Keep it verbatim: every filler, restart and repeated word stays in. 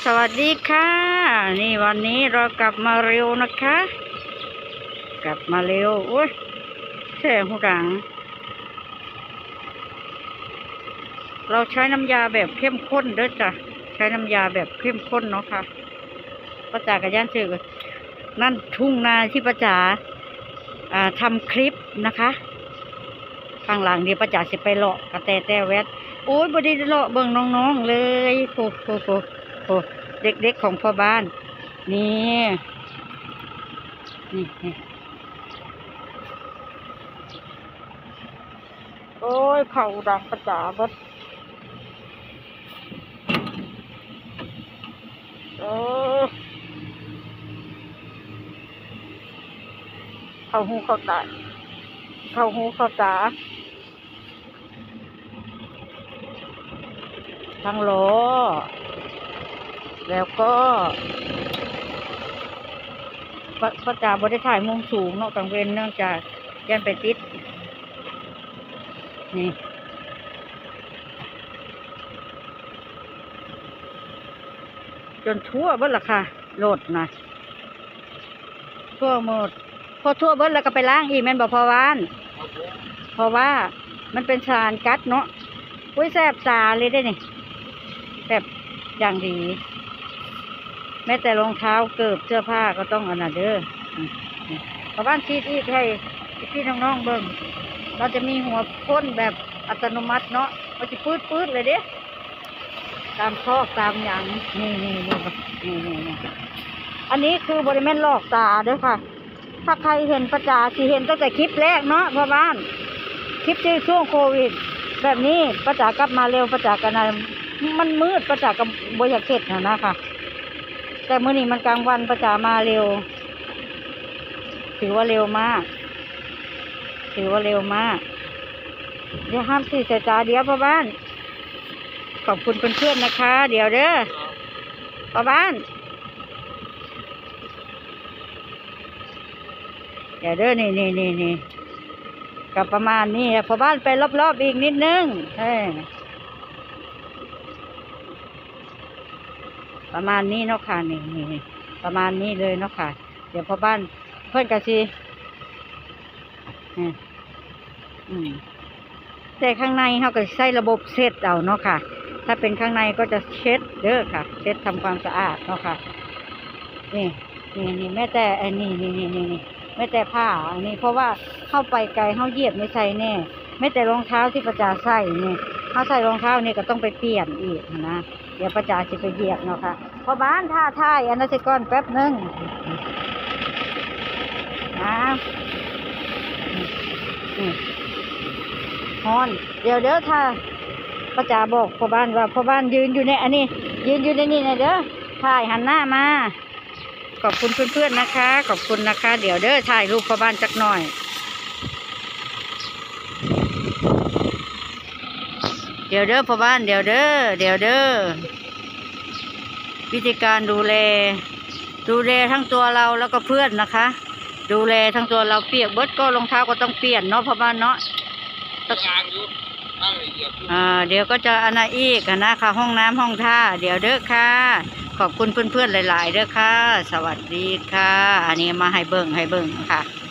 สวัสดีค่ะนี่วันนี้เรากลับมาเร็วนะคะ กลับมาเร็วโอ้ยแช่หูดังเราใช้น้ำยาแบบเข้มข้นเด้อจ้ะใช้น้ำยาแบบเข้มข้นเนาะค่ะป้าจ๋ากับย่านชื่อนั่นทุ่งนาที่ป้าจ๋าอ่าทำคลิปนะคะข้างหลังเดี๋ยวป้าจ๋าจะไปเลาะกระแตแต่แวดโอ้ยบดีเลาะเบิ่งน้องๆเลยโฟโฟโฟโฟเด็กๆของพ่อบ้านนี่นี่นี่โอ้ยเข่าดังประจ๋าบดโอ้เข่าหูเข่าตาเข่าหูเข่าตาทั้งล้อแล้วก็ประจ๋าบได้ถ่ายมุมสูงเนาะกลางเว้นเนื่องจากยันไปติดนี่จนทั่วเบิดละค่ะโหลดนะทั่วหมดพอทั่วเบิดแล้วก็ไปล้างอีกแม่นบอกพอวานเพราะว่ามันเป็นสารกัดเนาะอุ้ยแสบตาเลยได้นี่แสบอย่างดีแม้แต่รองเท้าเกิบเสื้อผ้าก็ต้องอันนั้นเด้อพอบ้านชีดอีกให้พี่น้องๆเบิ่งเราจะมีหัวพ่นแบบอัตโนมัติเนาะเราจะปื๊ดปื๊ดเลยเด้ตามซอกตามอย่างนี่นี่นี่นี่นี่นี่อันนี้คือบริเวณลอกตาด้วยค่ะถ้าใครเห็นประจาสิเห็นตั้งแต่คลิปแรกเนาะพ่อบ้านคลิปที่ช่วงโควิดแบบนี้ประจากลับมาเร็วประจากกันอะไรมันมืดประจากกับบอยากเข็ดนะนะค่ะแต่เมื่อนี้มันกลางวันประจามาเร็วถือว่าเร็วมากถือว่าเร็วมากเดี๋ยวห้ามสีเสียจาเดี๋ยวพ่อบ้านขอบคุณเพื่อนๆนะคะเดี๋ยวเด้อพ่อบ้านเดี๋ยวเด้อนี่นี่นี่นี่กับประมาณนี้พ่อบ้านไปรอบๆอีกนิดนึงเฮ้ประมาณนี้เนาะค่ะนี่นี่ประมาณนี้เลยเนาะค่ะเดี๋ยวพ่อบ้านเพื่อนกันสิอืมแต่ข้างในเขาก็ใช้ระบบเช็ดเอาเนาะค่ะถ้าเป็นข้างในก็จะเช็ดเด้อค่ะเช็ดทำความสะอาดเนาะค่ะนี่นี่นี่แม่แต่ไอ้นี่นี่นี่นี่นี่แม่แต่ผ้าอันนี้เพราะว่าเข้าไปไกลเขาเหยียบไม่ใช่แน่แม่แต่รองเท้าที่ประจาใส่นี่เขาใส่รองเท้านี่ก็ต้องไปเปลี่ยนอีกนะเดี๋ยวประจาจะไปเหยียบเนาะค่ะพอบ้านท่าท่ายอันนั้นสิก่อนแป๊บนึงนะฮอนเดี๋ยวเด้อถ้าป้าจ๋าบอกพ่อบ้านว่าพ่อบ้านยืนอยู่ในอันนี้ยืนอยู่ในนี่นะเด้อถ่ายหันหน้ามาขอบคุณเพื่อนๆนะคะขอบคุณนะคะเดี๋ยวเด้อถ่ายรูปพ่อบ้านจักหน่อยเดี๋ยวเด้อพ่อบ้านเดี๋ยวเด้อเดี๋ยวเด้อวิธีการดูแลดูแลทั้งตัวเราแล้วก็เพื่อนนะคะดูแลทั้งตัวเราเปียกเบิดก็รองเท้าก็ต้องเปลี่ยนเนาะพ่อบ้านเนาะอ่าเดี๋ยวก็จะอันนั้นอีกนะค่ะห้องน้ำห้องท่าเดี๋ยวเด้อค่ะขอบคุณเพื่อนๆหลายๆเด้อค่ะสวัสดีค่ะอันนี้มาให้เบิ่งให้เบิ่งค่ะ